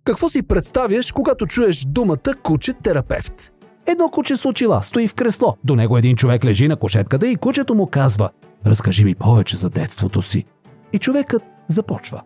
Какво си представяш, когато чуеш думата куче-терапевт? Едно куче с очила стои в кресло. До него един човек лежи на кушетката и кучето му казва: „Разкажи ми повече за детството си.“ И човекът започва: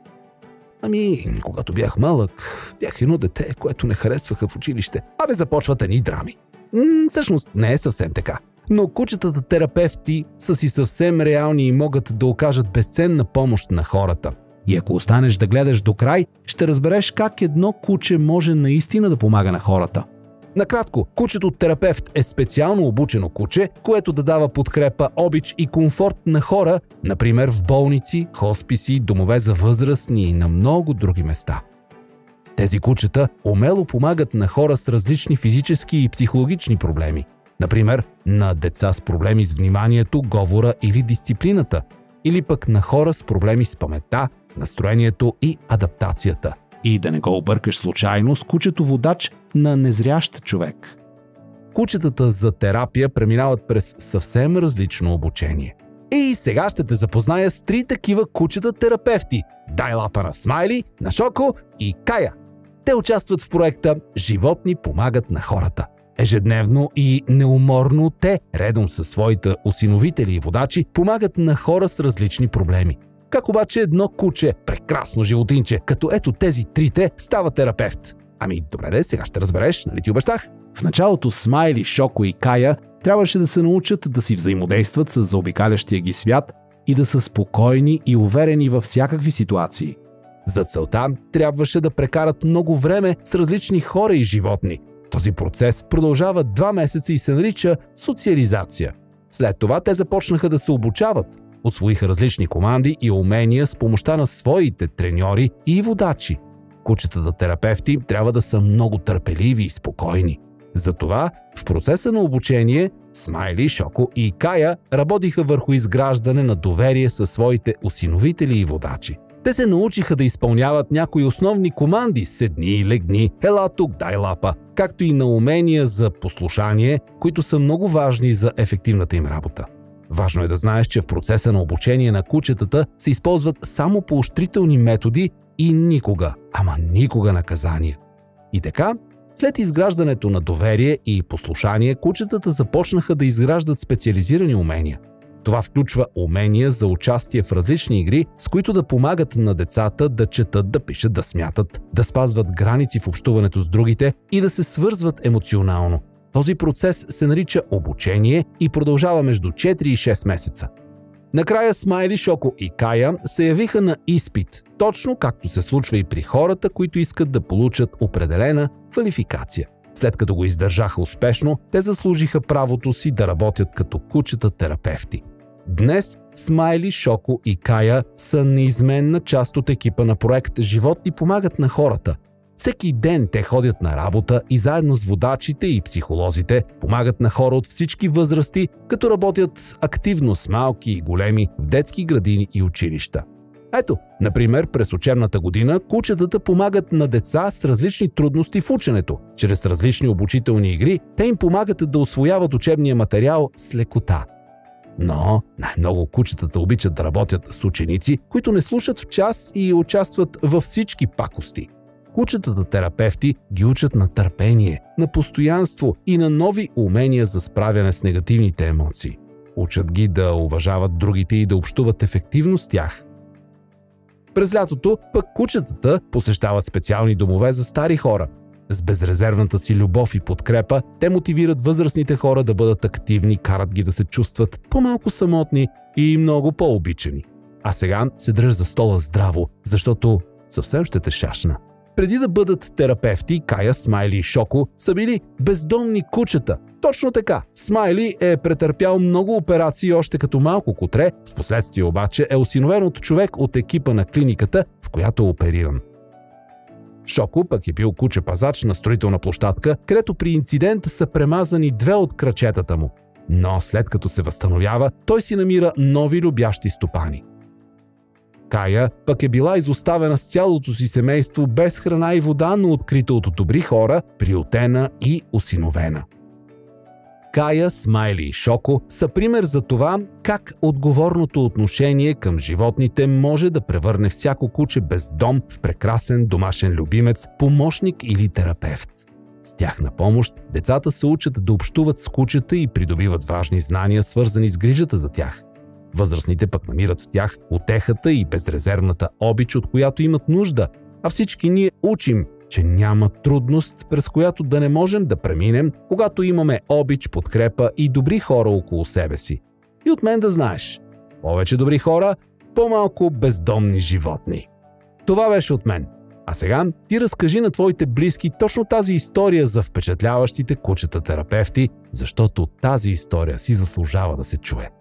„Когато бях малък, бях едно дете, което не харесваха в училище.“ Започват едни драми. Всъщност не е съвсем така. Но кучетата терапевти са си съвсем реални и могат да окажат безценна помощ на хората. И ако останеш да гледаш до край, ще разбереш как едно куче може наистина да помага на хората. Накратко, кучето терапевт е специално обучено куче, което да дава подкрепа, обич и комфорт на хора, например в болници, хосписи, домове за възрастни и на много други места. Тези кучета умело помагат на хора с различни физически и психологични проблеми. Например, на деца с проблеми с вниманието, говора или дисциплината, или пък на хора с проблеми с паметта, настроението и адаптацията. И да не го объркаш случайно с кучето водач на незрящ човек. Кучетата за терапия преминават през съвсем различно обучение. И сега ще те запозная с 3 такива кучета-терапевти. Дай лапа на Смайли, на Шоко и Кая. Те участват в проекта „Животни помагат на хората“. Ежедневно и неуморно те, редом със своите осиновители и водачи, помагат на хора с различни проблеми. Как обаче едно куче, прекрасно животинче, като ето тези 3-те, става терапевт? Добре, сега ще разбереш, нали ти обещах? В началото Смайли, Шоко и Кая трябваше да се научат да си взаимодействат с заобикалящия ги свят и да са спокойни и уверени във всякакви ситуации. За целта трябваше да прекарат много време с различни хора и животни. Този процес продължава 2 месеца и се нарича социализация. След това те започнаха да се обучават. Усвоиха различни команди и умения с помощта на своите треньори и водачи. Кучетата терапевти трябва да са много търпеливи и спокойни. Затова в процеса на обучение Смайли, Шоко и Кая работиха върху изграждане на доверие със своите осиновители и водачи. Те се научиха да изпълняват някои основни команди: седни, легни, ела тук, дай лапа, както и на умения за послушание, които са много важни за ефективната им работа. Важно е да знаеш, че в процеса на обучение на кучетата се използват само поощрителни методи и никога наказания. И така, след изграждането на доверие и послушание, кучетата започнаха да изграждат специализирани умения. Това включва умения за участие в различни игри, с които да помагат на децата да четат, да пишат, да смятат, да спазват граници в общуването с другите и да се свързват емоционално. Този процес се нарича обучение и продължава между 4 и 6 месеца. Накрая Смайли, Шоко и Кая се явиха на изпит, точно както се случва и при хората, които искат да получат определена квалификация. След като го издържаха успешно, те заслужиха правото си да работят като кучета-терапевти. Днес Смайли, Шоко и Кая са неизменна част от екипа на проект „Животни помагат на хората“. Всеки ден те ходят на работа и заедно с водачите и психолозите помагат на хора от всички възрасти, като работят активно с малки и големи в детски градини и училища. Ето, например, през учебната година кучетата помагат на деца с различни трудности в ученето. Чрез различни обучителни игри те им помагат да усвояват учебния материал с лекота. Но най-много кучетата обичат да работят с ученици, които не слушат в час и участват във всички пакости. Кучетата терапевти ги учат на търпение, на постоянство и на нови умения за справяне с негативните емоции. Учат ги да уважават другите и да общуват ефективно с тях. През лятото пък кучетата посещават специални домове за стари хора. С безрезервната си любов и подкрепа те мотивират възрастните хора да бъдат активни, карат ги да се чувстват по-малко самотни и много по-обичани. А сега се дръж за стола здраво, защото съвсем ще те шашна. Преди да бъдат терапевти, Кая, Смайли и Шоко са били бездомни кучета. Точно така, Смайли е претърпял много операции още като малко кутре, впоследствие обаче е осиновен от човек от екипа на клиниката, в която е опериран. Шоко пък е бил куче-пазач на строителна площадка, където при инцидент са премазани 2 от крачетата му. Но след като се възстановява, той си намира нови любящи стопани. Кая пък е била изоставена с цялото си семейство без храна и вода, но открита от добри хора, приютена и осиновена. Кая, Смайли и Шоко са пример за това как отговорното отношение към животните може да превърне всяко куче без дом в прекрасен домашен любимец, помощник или терапевт. С тяхна помощ децата се учат да общуват с кучета и придобиват важни знания, свързани с грижата за тях. Възрастните пък намират в тях утехата и безрезервната обич, от която имат нужда, а всички ние учим, че няма трудност, през която да не можем да преминем, когато имаме обич, подкрепа и добри хора около себе си. И от мен да знаеш, повече добри хора, по-малко бездомни животни. Това беше от мен. А сега ти разкажи на твоите близки точно тази история за впечатляващите кучета-терапевти, защото тази история си заслужава да се чуе.